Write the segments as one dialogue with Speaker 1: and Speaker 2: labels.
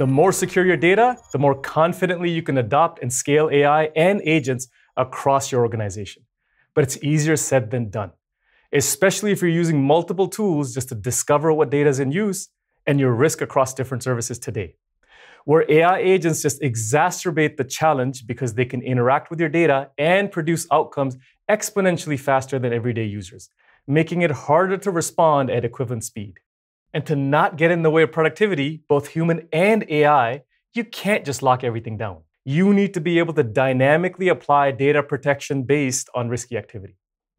Speaker 1: The more secure your data, the more confidently you can adopt and scale AI and agents across your organization. But it's easier said than done, especially if you're using multiple tools just to discover what data is in use and your risk across different services today. Where AI agents just exacerbate the challenge because they can interact with your data and produce outcomes exponentially faster than everyday users, making it harder to respond at equivalent speed. And to not get in the way of productivity, both human and AI, you can't just lock everything down. You need to be able to dynamically apply data protection based on risky activity.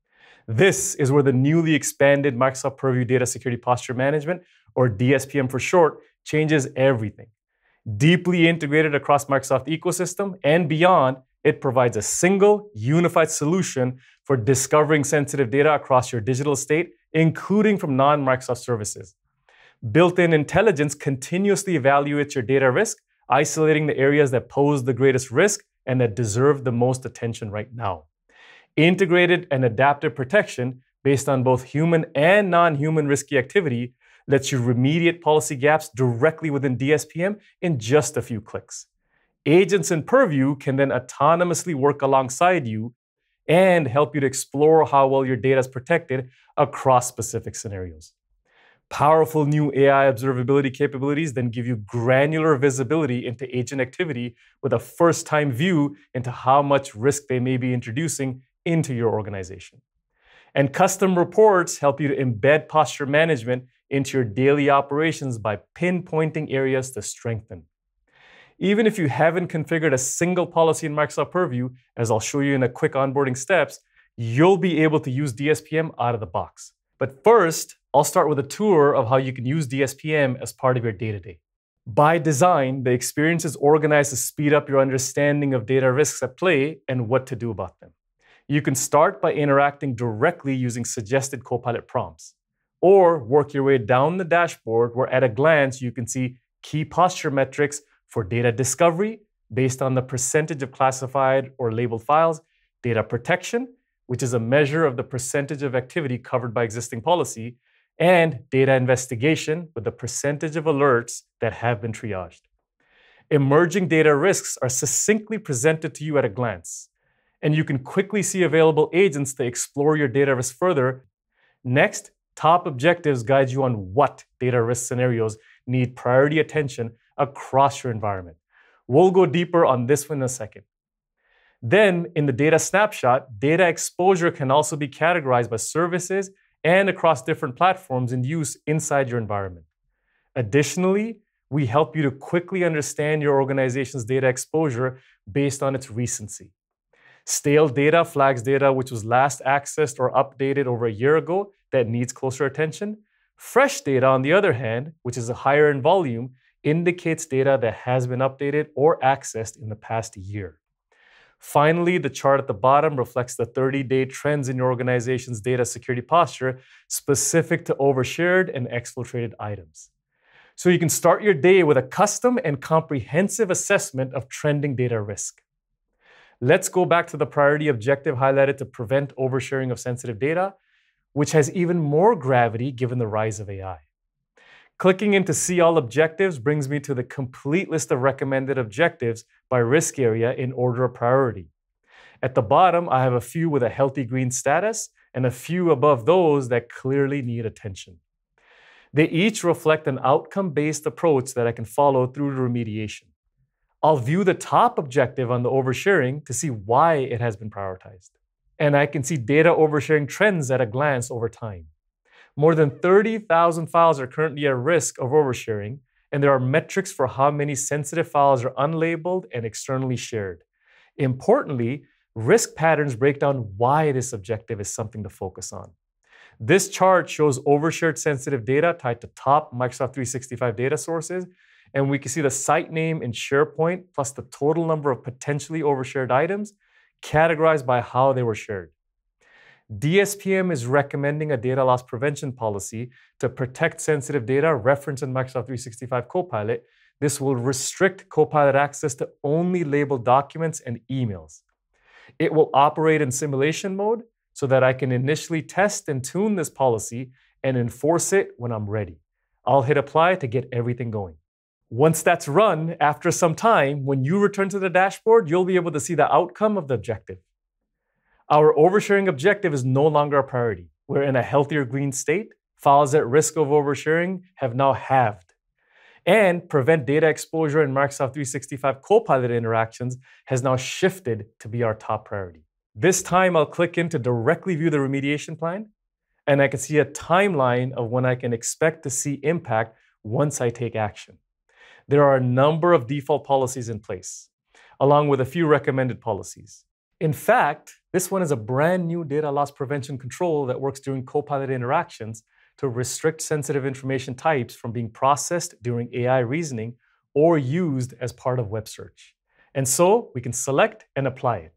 Speaker 1: This is where the newly expanded Microsoft Purview Data Security Posture Management, or DSPM for short, changes everything. Deeply integrated across Microsoft ecosystem and beyond, it provides a single, unified solution for discovering sensitive data across your digital estate, including from non-Microsoft services. Built-in intelligence continuously evaluates your data risk, isolating the areas that pose the greatest risk and that deserve the most attention right now. Integrated and adaptive protection based on both human and non-human risky activity lets you remediate policy gaps directly within DSPM in just a few clicks. Agents in Purview can then autonomously work alongside you and help you to explore how well your data is protected across specific scenarios. Powerful new AI observability capabilities then give you granular visibility into agent activity with a first-time view into how much risk they may be introducing into your organization. And custom reports help you to embed posture management into your daily operations by pinpointing areas to strengthen. Even if you haven't configured a single policy in Microsoft Purview, as I'll show you in a quick onboarding steps, you'll be able to use DSPM out of the box. But first, I'll start with a tour of how you can use DSPM as part of your day-to-day. By design, the experience is organized to speed up your understanding of data risks at play and what to do about them. You can start by interacting directly using suggested Copilot prompts, or work your way down the dashboard where at a glance you can see key posture metrics for data discovery based on the percentage of classified or labeled files, data protection, which is a measure of the percentage of activity covered by existing policy, and data investigation with the percentage of alerts that have been triaged. Emerging data risks are succinctly presented to you at a glance, and you can quickly see available agents to explore your data risk further. Next, top objectives guide you on what data risk scenarios need priority attention across your environment. We'll go deeper on this one in a second. Then, in the data snapshot, data exposure can also be categorized by services and across different platforms in use inside your environment. Additionally, we help you to quickly understand your organization's data exposure based on its recency. Stale data flags data which was last accessed or updated over a year ago that needs closer attention. Fresh data, on the other hand, which is higher in volume, indicates data that has been updated or accessed in the past year. Finally, the chart at the bottom reflects the 30-day trends in your organization's data security posture specific to overshared and exfiltrated items. So you can start your day with a custom and comprehensive assessment of trending data risk. Let's go back to the priority objective highlighted to prevent oversharing of sensitive data, which has even more gravity given the rise of AI. Clicking into See All Objectives brings me to the complete list of recommended objectives by risk area in order of priority. At the bottom, I have a few with a healthy green status and a few above those that clearly need attention. They each reflect an outcome-based approach that I can follow through to remediation. I'll view the top objective on the oversharing to see why it has been prioritized. And I can see data oversharing trends at a glance over time. More than 30,000 files are currently at risk of oversharing, and there are metrics for how many sensitive files are unlabeled and externally shared. Importantly, risk patterns break down why this objective is something to focus on. This chart shows overshared sensitive data tied to top Microsoft 365 data sources, and we can see the site name in SharePoint plus the total number of potentially overshared items categorized by how they were shared. DSPM is recommending a data loss prevention policy to protect sensitive data referenced in Microsoft 365 Copilot. This will restrict Copilot access to only labeled documents and emails. It will operate in simulation mode so that I can initially test and tune this policy and enforce it when I'm ready. I'll hit apply to get everything going. Once that's run, after some time, when you return to the dashboard, you'll be able to see the outcome of the objective. Our oversharing objective is no longer a priority. We're in a healthier green state. Files at risk of oversharing have now halved. And prevent data exposure in Microsoft 365 Copilot interactions has now shifted to be our top priority. This time, I'll click in to directly view the remediation plan, and I can see a timeline of when I can expect to see impact once I take action. There are a number of default policies in place, along with a few recommended policies. In fact, this one is a brand new data loss prevention control that works during Copilot interactions to restrict sensitive information types from being processed during AI reasoning or used as part of web search. And so we can select and apply it.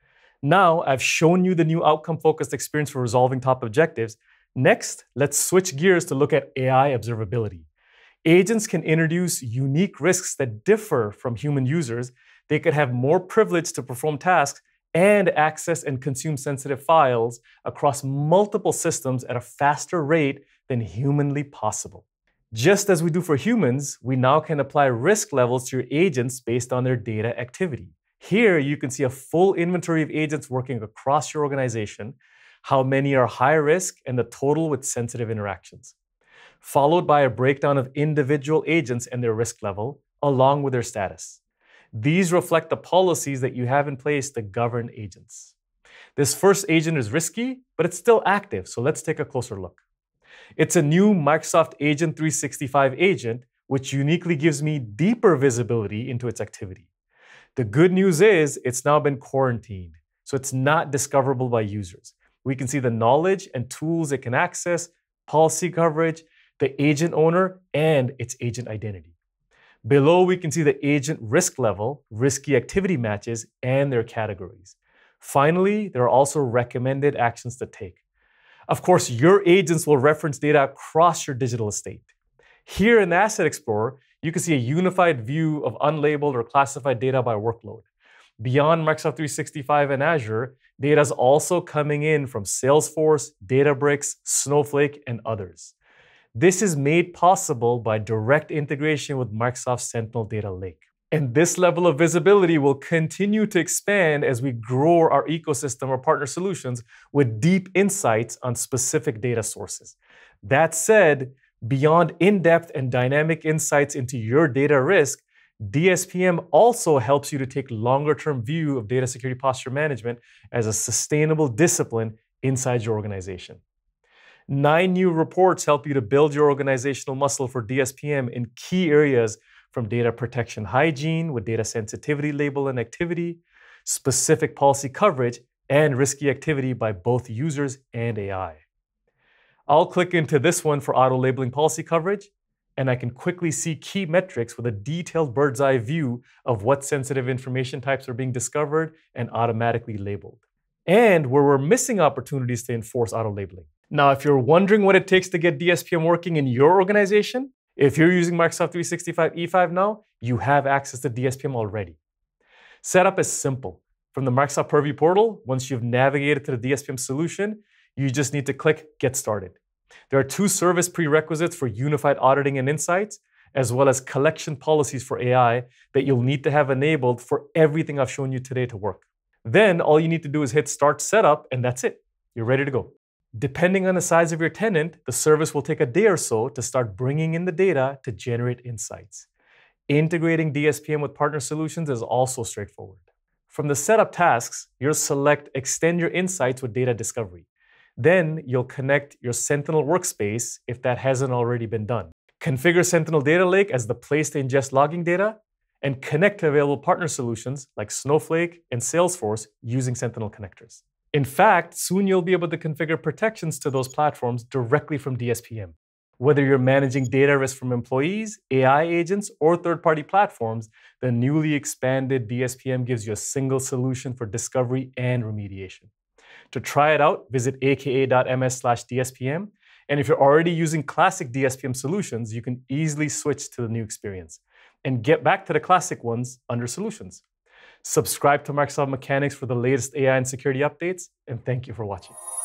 Speaker 1: Now I've shown you the new outcome-focused experience for resolving top objectives. Next, let's switch gears to look at AI observability. Agents can introduce unique risks that differ from human users. They could have more privilege to perform tasks and access and consume sensitive files across multiple systems at a faster rate than humanly possible. Just as we do for humans, we now can apply risk levels to your agents based on their data activity. Here, you can see a full inventory of agents working across your organization, how many are high risk, and the total with sensitive interactions, followed by a breakdown of individual agents and their risk level, along with their status. These reflect the policies that you have in place to govern agents. This first agent is risky, but it's still active, so let's take a closer look. It's a new Microsoft Agent 365 agent, which uniquely gives me deeper visibility into its activity. The good news is it's now been quarantined, so it's not discoverable by users. We can see the knowledge and tools it can access, policy coverage, the agent owner, and its agent identity. Below, we can see the agent risk level, risky activity matches, and their categories. Finally, there are also recommended actions to take. Of course, your agents will reference data across your digital estate. Here in the Asset Explorer, you can see a unified view of unlabeled or classified data by workload. Beyond Microsoft 365 and Azure, data is also coming in from Salesforce, Databricks, Snowflake, and others. This is made possible by direct integration with Microsoft's Sentinel Data Lake. And this level of visibility will continue to expand as we grow our ecosystem or partner solutions with deep insights on specific data sources. That said, beyond in-depth and dynamic insights into your data risk, DSPM also helps you to take a longer-term view of data security posture management as a sustainable discipline inside your organization. 9 new reports help you to build your organizational muscle for DSPM in key areas from data protection hygiene with data sensitivity label and activity, specific policy coverage, and risky activity by both users and AI. I'll click into this one for auto-labeling policy coverage, and I can quickly see key metrics with a detailed bird's eye view of what sensitive information types are being discovered and automatically labeled, and where we're missing opportunities to enforce auto-labeling. Now, if you're wondering what it takes to get DSPM working in your organization, if you're using Microsoft 365 E5 now, you have access to DSPM already. Setup is simple. From the Microsoft Purview portal, once you've navigated to the DSPM solution, you just need to click Get Started. There are 2 service prerequisites for unified auditing and insights, as well as collection policies for AI that you'll need to have enabled for everything I've shown you today to work. Then all you need to do is hit Start Setup, and that's it. You're ready to go. Depending on the size of your tenant, the service will take a day or so to start bringing in the data to generate insights. Integrating DSPM with partner solutions is also straightforward. From the setup tasks, you'll select Extend your insights with data discovery. Then you'll connect your Sentinel workspace if that hasn't already been done. Configure Sentinel Data Lake as the place to ingest logging data, and connect to available partner solutions like Snowflake and Salesforce using Sentinel connectors. In fact, soon you'll be able to configure protections to those platforms directly from DSPM. Whether you're managing data risk from employees, AI agents, or third-party platforms, the newly expanded DSPM gives you a single solution for discovery and remediation. To try it out, visit aka.ms/DSPM. And if you're already using classic DSPM solutions, you can easily switch to the new experience and get back to the classic ones under Solutions. Subscribe to Microsoft Mechanics for the latest AI and security updates, and thank you for watching.